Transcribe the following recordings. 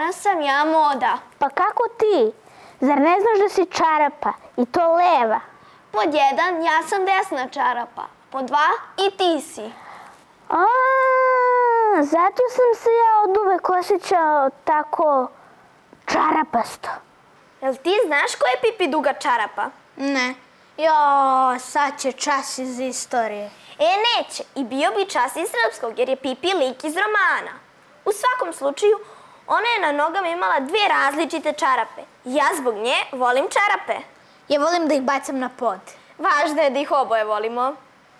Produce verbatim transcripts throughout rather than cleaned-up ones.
Koja sam ja moda? Pa kako ti? Zar ne znaš da si čarapa? I to leva? Pod jedan, ja sam desna čarapa. Pod dva, i ti si. A, zato sam se ja od uvek osjećao tako čarapasto. Jel ti znaš ko je Pipi duga čarapa? Ne. Jo, sad će čas iz istorije. E, neće. I bio bi čas iz srpskog, jer je Pipi lik iz romana. U svakom slučaju, ona je na nogama imala dve različite čarape. Ja zbog nje volim čarape. Ja volim da ih bacam na pod. Važno je da ih oboje volimo.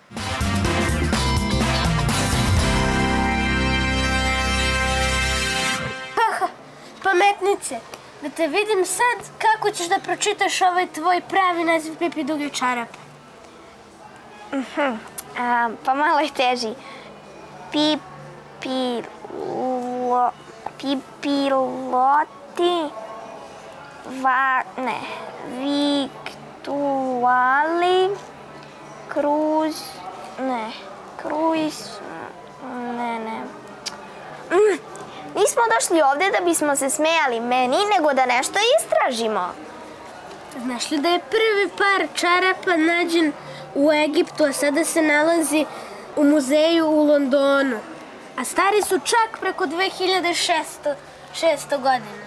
Haha, pametnice, da te vidim sad kako ćeš da pročitaš ovaj tvoj pravi naziv Pipi duge čarape. Pa malo je teži. Pipilo... Pipiloti... Va... ne... Viktuali... Kruz... ne... Kruis... ne, ne... Nismo došli ovdje da bismo se smejali meni, nego da nešto istražimo. Znaš li da je prvi par čarapa nađen u Egiptu, a sada se nalazi u muzeju u Londonu? A stari su čak preko dve hiljade šesto godina.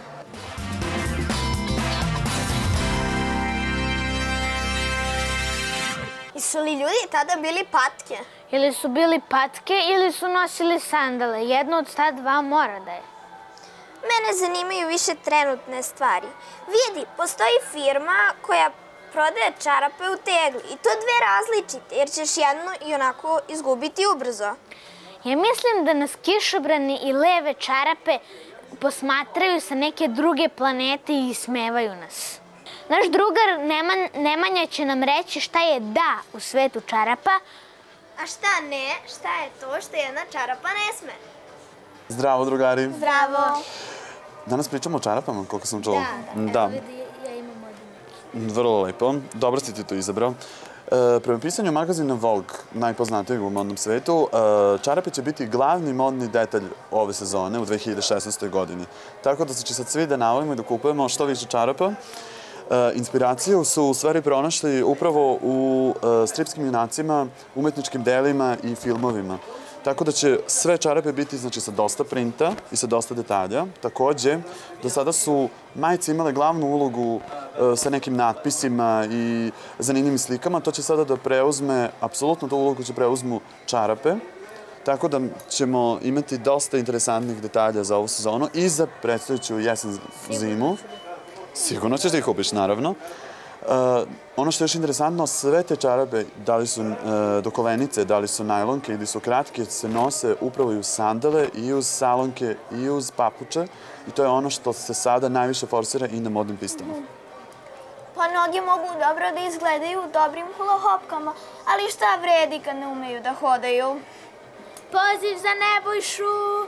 I su li ljudi tada bili patke? Ili su bili patke ili su nosili sandale. Jedno od ta dva mora da je. Mene zanimaju više trenutne stvari. Vidi, postoji firma koja prodaje čarape u tegli. I to dve različite, jer ćeš jednu i onako izgubiti ubrzo. Ja mislim da nas kišobrani i leve čarape posmatraju sa neke druge planete i ismevaju nas. Naš drugar Nemanja će nam reći šta je da u svetu čarapa. A šta ne? Šta je to što jedna čarapa ne sme? Zdravo, drugari. Zdravo. Danas pričamo o čarapama, koliko sam čuo. Da, da. Evo vidi, ja imam ovdje. Vrlo lepo. Dobro si ti to izabrao. Prema pisanju magazina Vogue, najpoznatijeg u modnom svetu, čarape će biti glavni modni detalj ove sezone u dve hiljade šesnaestoj godini. Tako da se će sad svi da navolimo i da kupujemo što više čarapa. Inspiraciju su u stvari pronašli upravo u stripskim junacima, umetničkim delima i filmovima. Tako da će sve čarape biti sa dosta printa i sa dosta detalja. Takođe, do sada su majice imale glavnu ulogu sa nekim natpisima i zanimljivim slikama. To će sada da preuzme, apsolutno tu ulogu će preuzmu čarape. Tako da ćemo imati dosta interesantnih detalja za ovu sezonu i za predstojeću jesen zimu. Sigurno ćeš da ih kupiš, naravno. Ono što je još interesantno, sve te čarape, da li su do kolenice, da li su najlonke ili su kratke, se nose upravo i uz sandale, i uz salonke, i uz papuče. I to je ono što se sada najviše forsira i na modnim pistama. Pa noge mogu dobro da izgledaju u dobrim hula-hopkama, ali šta vredi kad ne umeju da hodaju? Poziv za Nebojšu!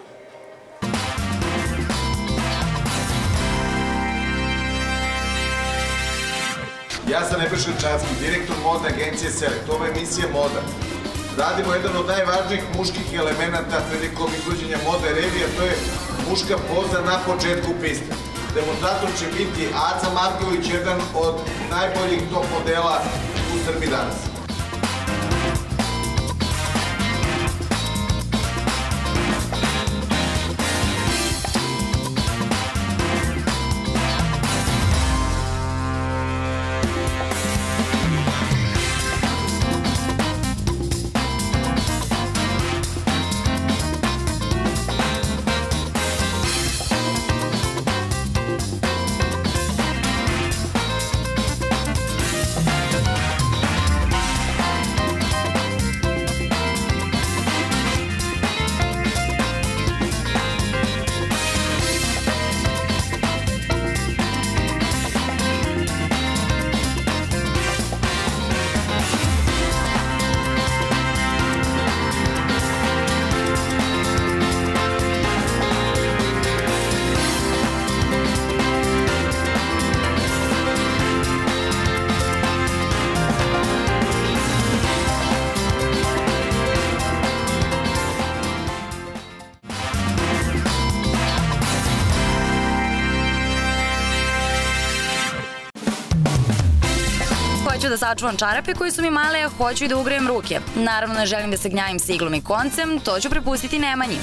Ja sam Nebojša Čanski, direktor modne agencije Select. Ovo je emisija Moda. Radimo jedan od najvažnijih muških elemenata prilikom izvođenja modne revije, a to je muška poza na početku piste. Demonstrator će biti Aca Marković, jedan od najboljih top modela u Srbiji danas. ću da sačuvam čarape koji su mi male, a hoću i da ugrejem ruke. Naravno, ne želim da se gnjavim s iglom i koncem, to ću prepustiti Nemanji.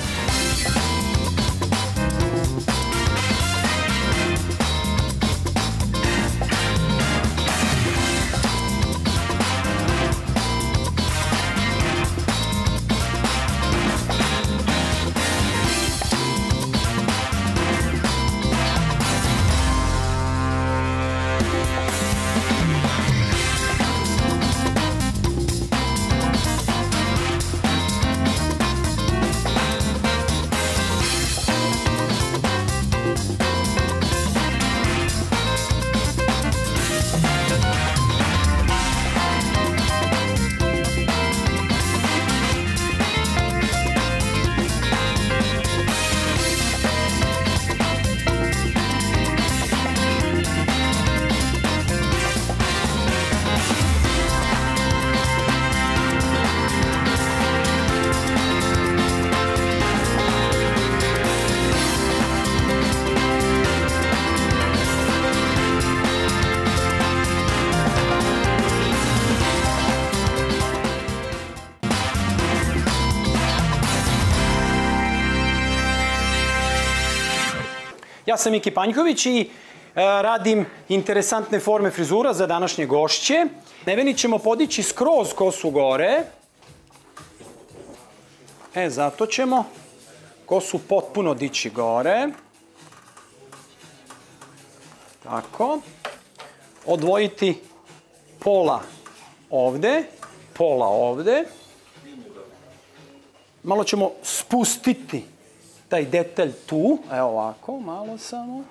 Ja sam Miki Panjković i radim interesantne forme frizura za današnje gošće. Neveni ćemo podići skroz kosu gore. E, zato ćemo kosu potpuno dići gore. Tako. Odvojiti pola ovde, pola ovde. Malo ćemo spustiti taj detalj tu, evo ovako, malo samo.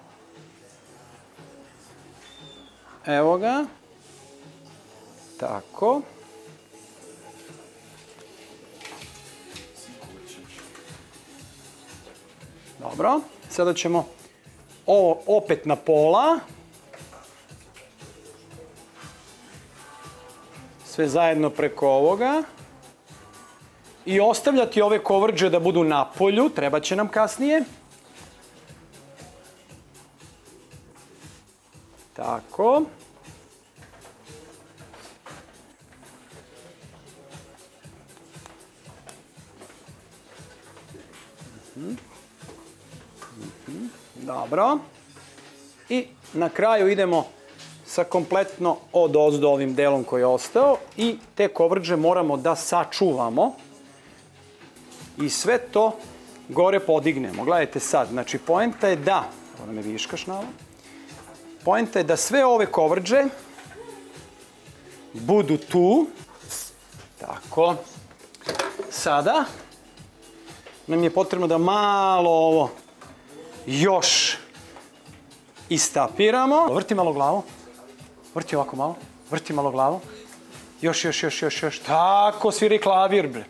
Evo ga. Tako. Dobro, sada ćemo ovo opet na pola. Sve zajedno preko ovoga. I ostavljati ove kovrđe da budu na polju, treba će nam kasnije. Tako. Dobro. I na kraju idemo sa kompletno odozdo ovim delom koji je ostao i te kovrđe moramo da sačuvamo. I sve to gore podignemo. Gledajte sad, znači poenta je da, ovo me viškaš na ovo, poenta je da sve ove kovrđe budu tu. Tako. Sada nam je potrebno da malo ovo još istapiramo. Vrti malo glavu. Vrti ovako malo. Vrti malo glavu. Još, još, još, još, još. Tako, sviraj klavir, bre.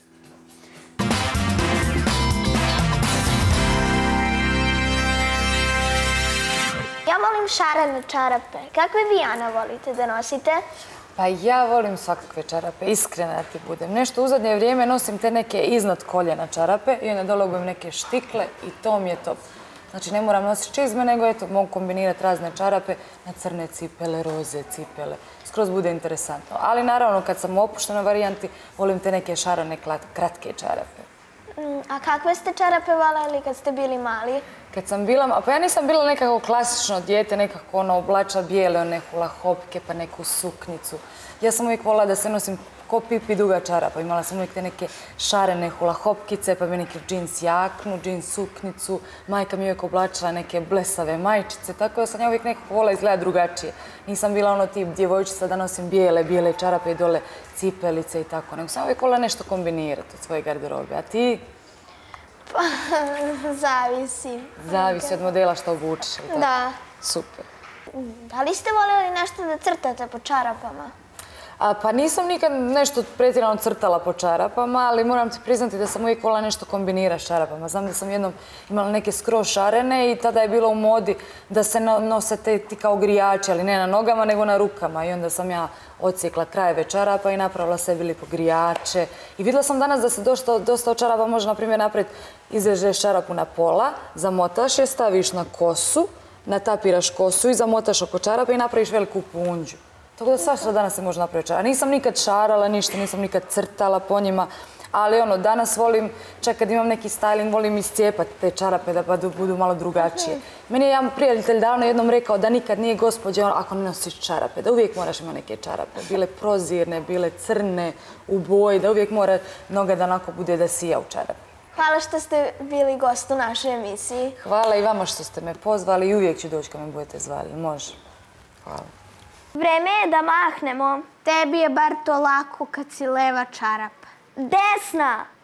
Ja volim šarene čarape. Kakve vi, Ana, volite da nosite? Pa ja volim svakakve čarape, iskreno da ti budem. Nešto u zadnje vrijeme nosim te neke iznad koljena čarape i onda dole obujam neke štikle i to mi je top. Znači ne moram nositi čizme, nego eto, mogu kombinirati razne čarape na crne cipele, roze cipele. Skroz bude interesantno. Ali naravno kad sam u opuštenoj varijanti, volim te neke šarane kratke čarape. A kakve ste čarape voljeli kad ste bili mali? Kad sam bila, pa ja nisam bila nekako klasično dijete, nekako ono oblača bijele, one hula hopke, pa neku suknicu. Ja sam uvijek volila da se nosim ko pipi duga čarapa. Imala sam uvijek te neke šarene hula hopkice, pa mi neke džins jaknu, džins suknicu. Majka mi uvijek oblačila neke blesave majčice, tako da sam ja uvijek nekako volila izgledati drugačije. Nisam bila ono tip djevojčica da nosim bijele, bijele čarape i dole cipelice i tako, nego sam uvijek volila nešto kombinirati od svoje garderobe. A ti? Pa, zavisi. Zavisi od modela što obučeš, ili tako? Da. Super. Da li ste voljeli nešto da crtate po čarapama? A, pa nisam nikad nešto pretjerano crtala po čarapama, ali moram ti priznati da sam uvijek volila nešto kombinirati s čarapama. Znam da sam jednom imala neke skroz šarene i tada je bilo u modi da se nose ti kao grijači, ali ne na nogama, nego na rukama. I onda sam ja odsjekla krajeve čarapa i napravila sebi lipo grijače. I vidjela sam danas da se dosta, dosta od čarapa može, na primjer, napraviti, izrežeš čarapu na pola, zamotaš je, staviš na kosu, natapiraš kosu i zamotaš oko čarapa i napraviš veliku punđu. Tako da svašta danas se može napraviti čarape. Nisam nikad šarala ništa, nisam nikad crtala po njima, ali ono, danas volim, čak kad imam neki styling, volim iscijepati te čarape da budu malo drugačije. Meni je jedan prijatelj davno jednom rekao da nikad nije gospođa ako ne nosiš čarape, da uvijek moraš imati neke čarape. Bile prozirne, bile crne, u boji, da uvijek mora noga da onako bude da sija u čarape. Hvala što ste bili gost u našoj emisiji. Hvala i vama što ste me pozvali i uvijek ću doći kad me budete zvali. Može. Hvala. Vreme je da mahnemo. Tebi je bar to lako kad si leva čarapa. Desna!